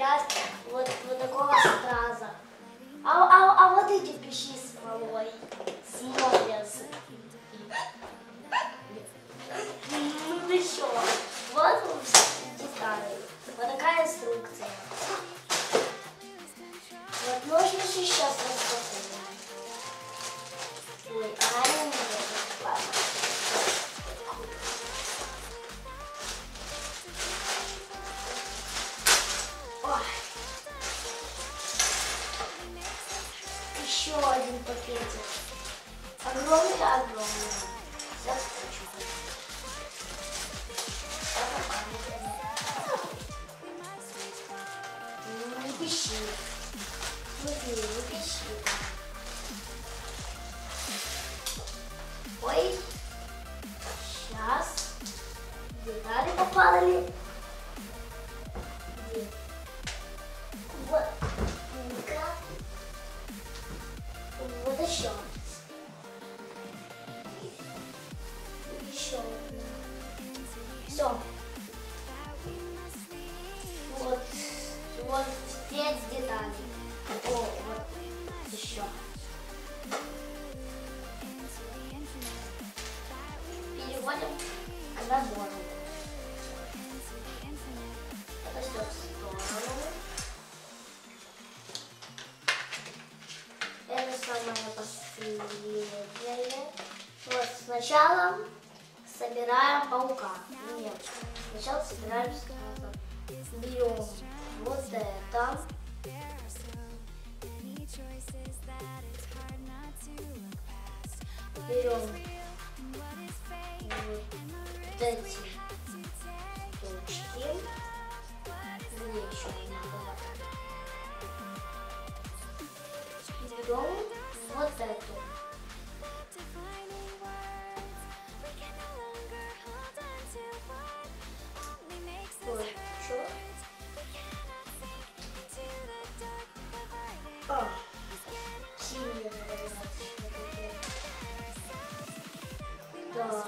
собирать вот такого страза. А вот эти пищи смолой смотрятся. Ну ты что? Вот детали. Вот такая инструкция. Вот можно сейчас распаковывать. Ой, а они нет. Ладно. Ой. Еще один пакетик. Огромный. Сейчас хочу. Не пищи. Не пищи. Ой. Сейчас. Детали попадали. Где? Вот. Ну-ка. Вот еще. Еще. Все. Вот 5 деталей. О, вот еще. Переводим к набору. Это все в сторону. Это самое последнее. Вот сначала собираем паука. Нет, сначала собираем сразу. Берем вот это. Берем вот эти штучки. Где еще не было? Берем вот эту. Ой, что? А, синяя, наверное. Да.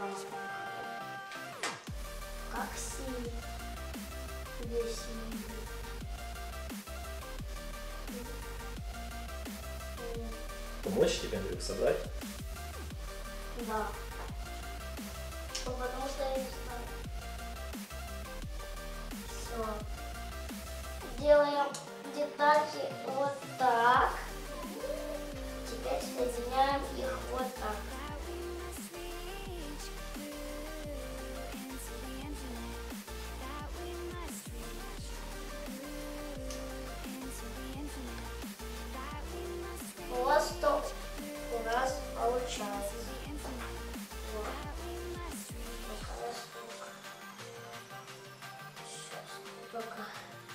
Как синий? Где синий? Помочь тебе, Андрюк, собрать? Да. Ну, потому что я не знаю. Все. Делаем детальки вот так. Теперь соединяем их вот так. Вот что у нас получается. Вот. Такая штука. Сейчас только.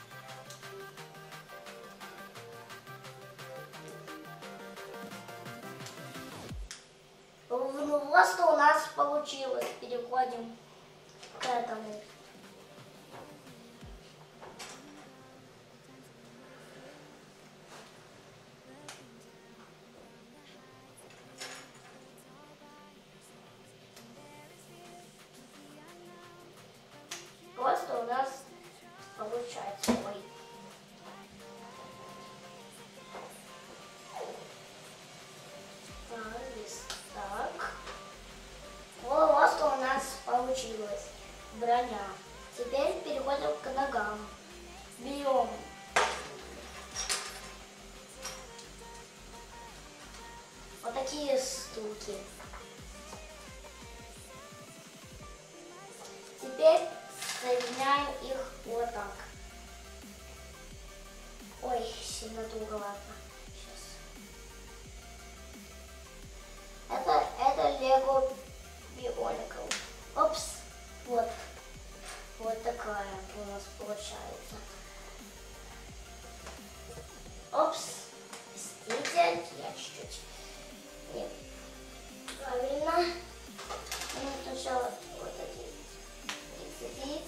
Ну вот что у нас получилось. Переходим к этому. Вот что у нас получается. Ой. Так. Вот что у нас получилось. Броня. Теперь переходим к ногам. Берем вот такие штуки. Теперь соединяем их вот так. Ой, сильно туго, ладно. Сейчас. Это Лего Бионикл. Опс. Вот. Вот такая у нас получается. Опс. Простите, я чуть-чуть. Нет. Правильно. Ну, сначала вот эти прицепить.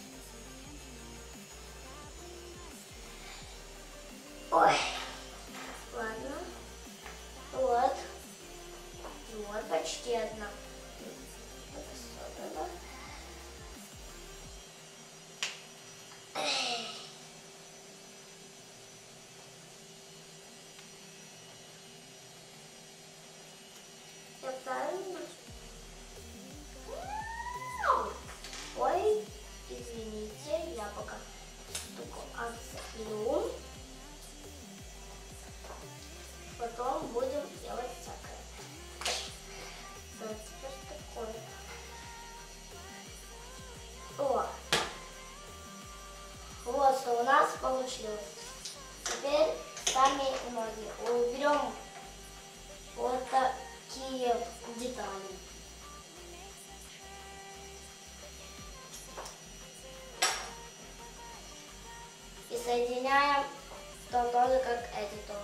Ой. Ладно. Вот. Вот почти одна. Вот особенно. Смотрите, я пока штуку отцеплю. Потом будем делать всякое. Да, теперь такое. О! Вот что у нас получилось. Теперь сами ноги. Уберем вот такие детали. И соединяем то тоже, как эти то.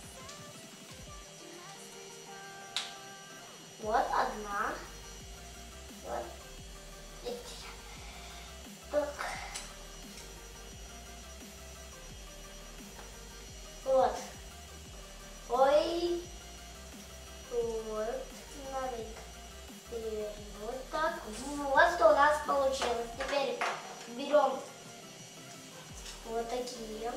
Вот одна. Вот. Видите? Так. Вот. Ой. Вот. Смотри. Теперь вот так. Вот что у нас получилось. Теперь берем вот такие.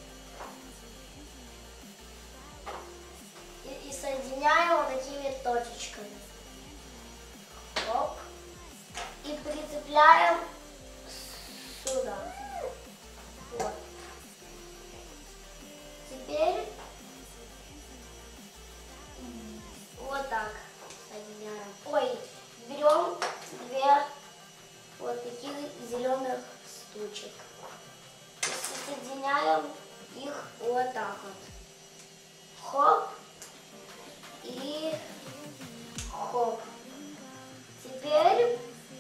И соединяем вот такими точечками. Оп. И прицепляем сюда. Вот. Теперь вот так соединяем. Ой, берем две вот таких зеленых штучек. И соединяем их вот так вот. Хоп. И хоп. Теперь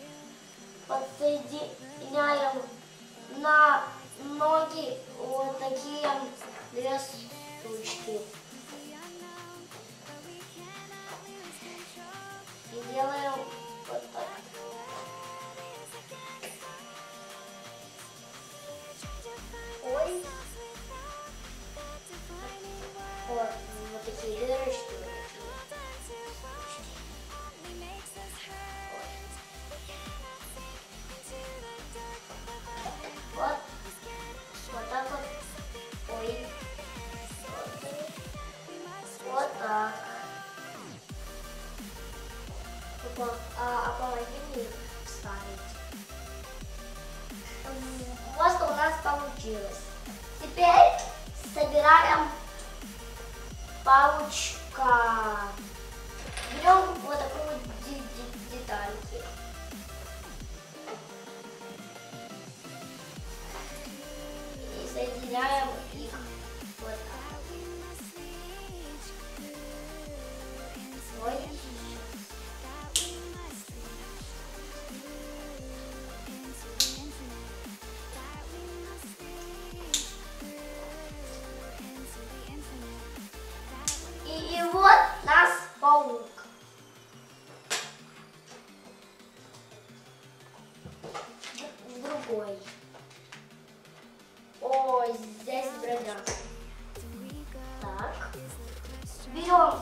подсоединяем на ноги вот такие две штучки. И делаем вот так. Ой. Вот такие дырочки. Вот. Вот так вот. Ой. Вот так. А помоги мне вставить. Вот что у нас получилось. Теперь собираем паучка. Берем вот такую детальки. И соединяем их вот так. Ой. И вот наш паук. Другой. Ой, здесь бродяга. Так. Берем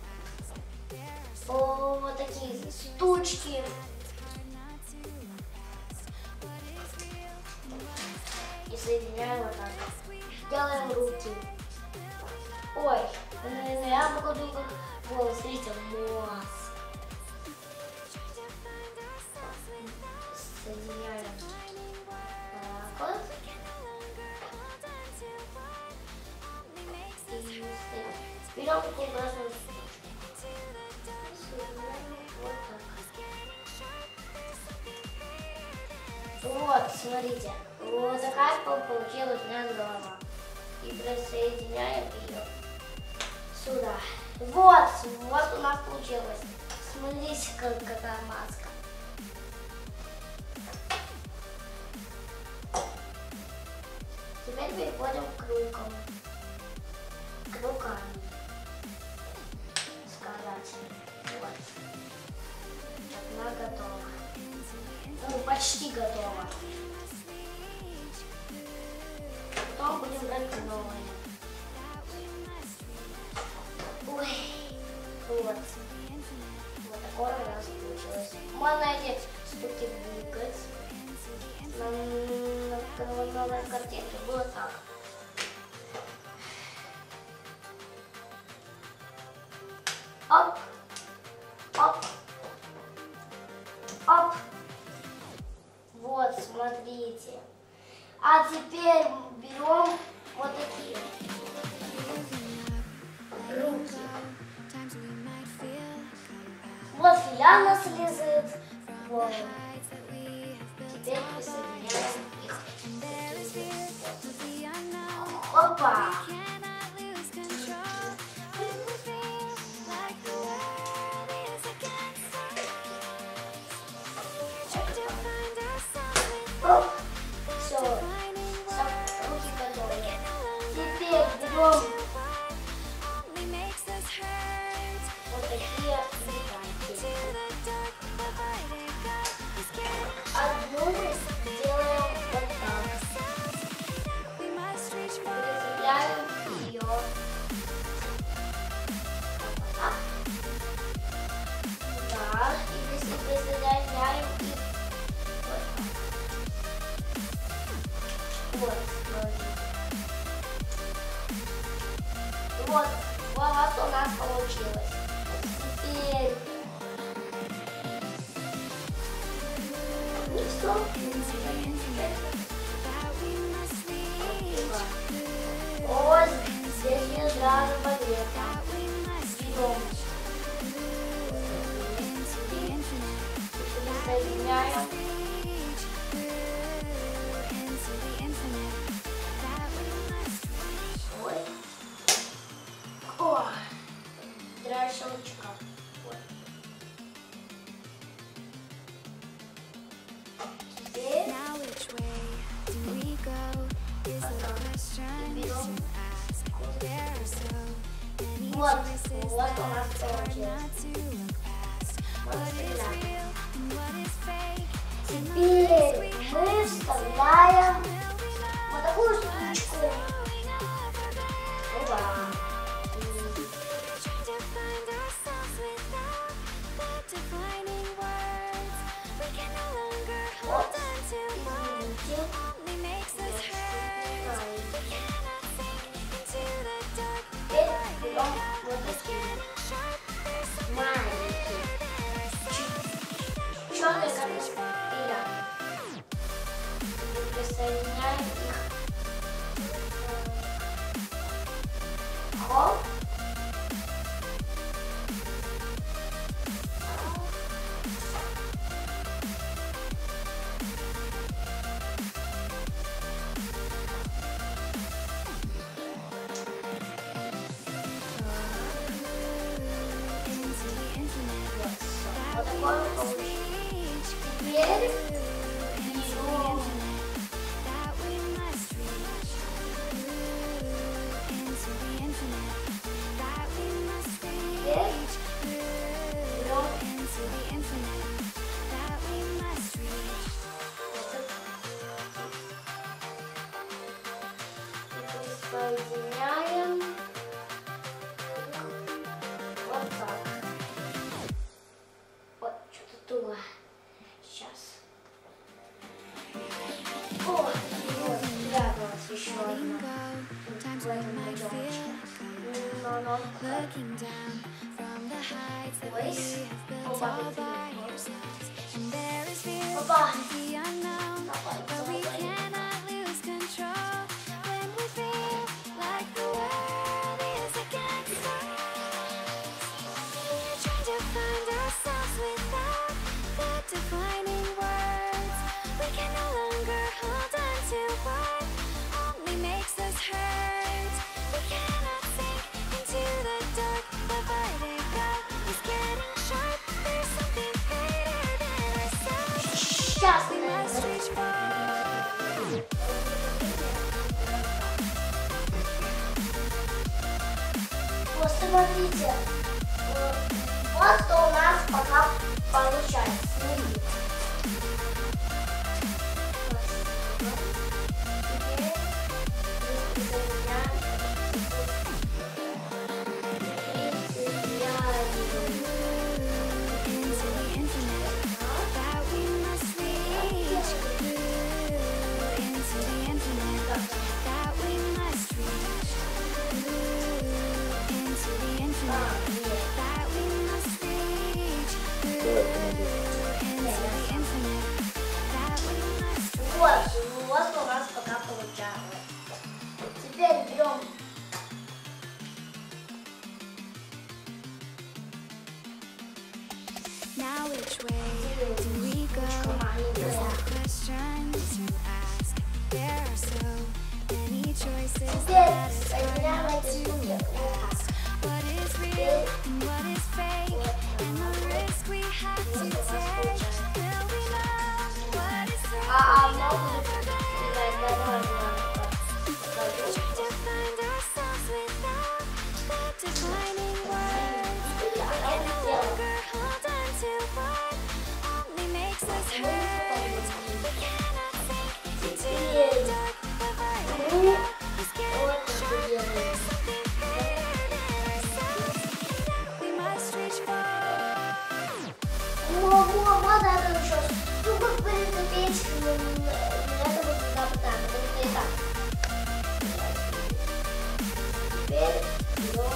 вот такие штучки. И соединяем вот так. Делаем руки. Ой, я покажу, как волос. Смотрите, мозг. Соединяем так вот. И берем такую красную штучку. Соединяем вот так. Вот, смотрите. Вот такая получилась у нас голова. И присоединяем ее сюда. Вот у нас получилось. Смотрите, какая маска. Теперь переходим к рукам. К рукам. Сказать. Вот. Одна готова. Ну, почти готова. Потом будем брать новые. Ой. Вот. Вот такое у нас получилось. Можно эти штуки двигать. На новой картинке было так. Оп. Оп. Оп. Вот, смотрите. А теперь берем вот такие руки. Вот Яна слезает. Вот. Теперь присоединяем их. Опа! Оп. Все. Руки готовы. Теперь берем вот такие летайки. Одну делаем вот так. Прицепляем ее. Так, и если присоединяем их вот. Вот, вот у нас получилось. Теперь и все. Вот здесь не сразу балета. Берем. Соединяем. Ой. О, дальше ручка. Вот. Теперь вот, вот у нас получилось. Теперь мы вставляем вот такую штучку. Опа. Вот. Теперь берем вот такие маленькие. Черный как спира. И присоединяем их. Хоп. Вот такой вот получился. Теперь берем соединяем вот так. Вот, что-то туго. Сейчас. О, вот, спряталась еще одна. В этом ребеночке. Но. Ой. Опа. Опа. Давай. Сейчас. Вот смотрите, вот что у нас пока получается. Давай, помогу. Теперь соединяем эти штуки вот так. Вот это еще. Ну, как приступить к этому запытанию. Это и так. Теперь берем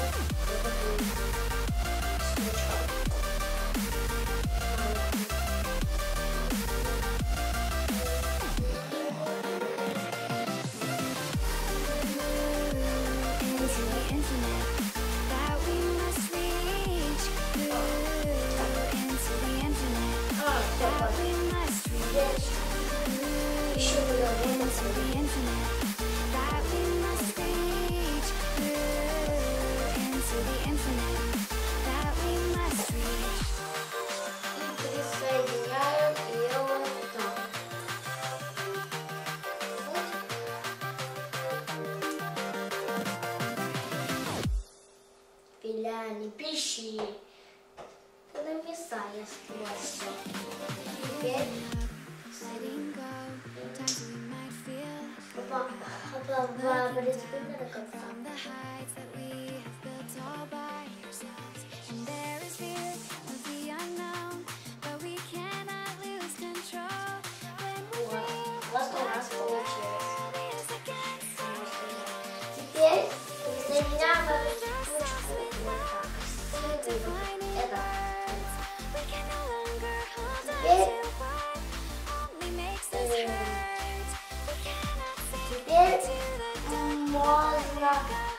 не пищи. Нависая сквозь. Теперь до конца. Вот у нас получилось. Теперь соединяем эту штучку вот так. Это. Теперь можно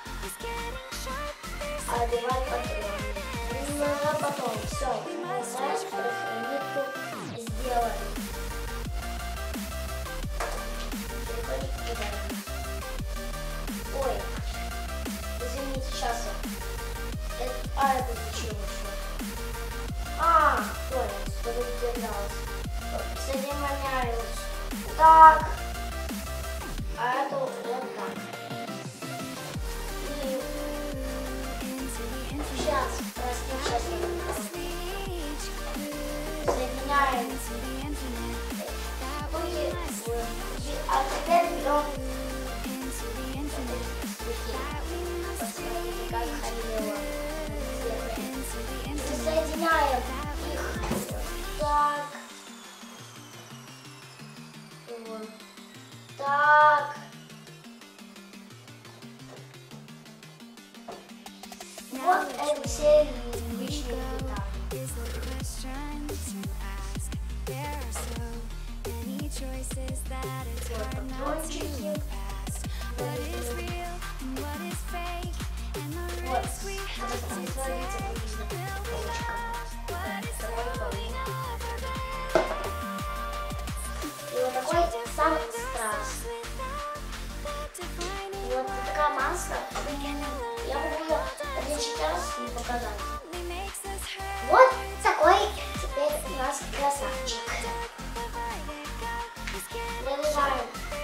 одевать патроны. Немного потом. Все. Знаешь, нитку сделали. Ой. Извините, сейчас. Это зачем еще? Понял, что тут держалось. Соединяем так. А это вот так. И сейчас, соединяем. А теперь берем посмотрите, как ходила. Соединяем их так. Вот так. Вот это все личные детали. Вот патрончики. Вот, смотрите, и вот такой самый страшный. И вот такая маска. Я могу ее 1-4 раз не показать. Вот такой теперь у нас красавчик. Наряжаем.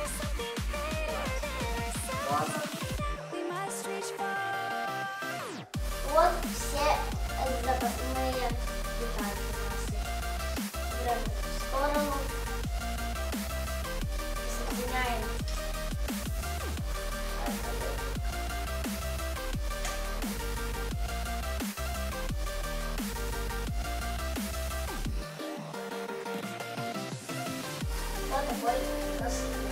Вот все запасные детали у нас. Берем в сторону. Соединяем. Вот такой красивый.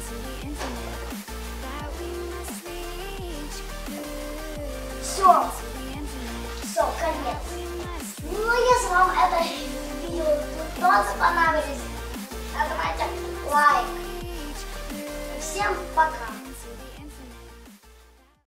Все, конец. Ну, если вам это видео тоже понравилось, нажимайте лайк. Всем пока.